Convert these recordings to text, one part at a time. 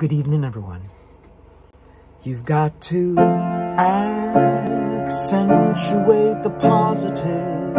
Good evening, everyone. You've got to accentuate the positive,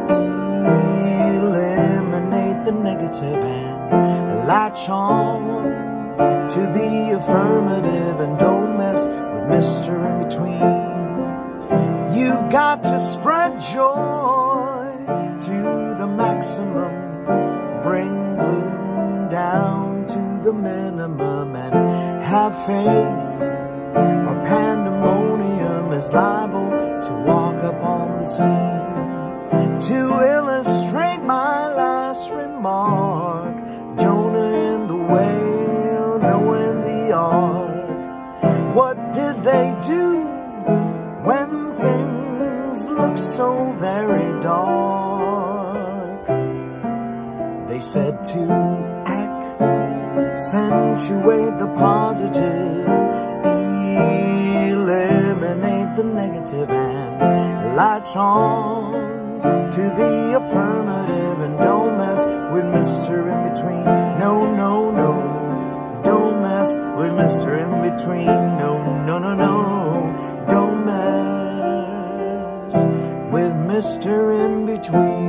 eliminate the negative, and latch on to the affirmative, and don't mess with Mr. In Between. You've got to spread joy to the maximum, bring gloom down to the minimum, and have faith, or pandemonium is liable to walk upon the scene. To illustrate my last remark, Jonah in the whale, Noah in the ark. What did they do when things look so very dark? They said to accentuate the positive, eliminate the negative, and latch on to the affirmative, and don't mess with Mr. In Between. No, no, no, don't mess with Mr. In Between. No, no, no, no, don't mess with Mr. In Between.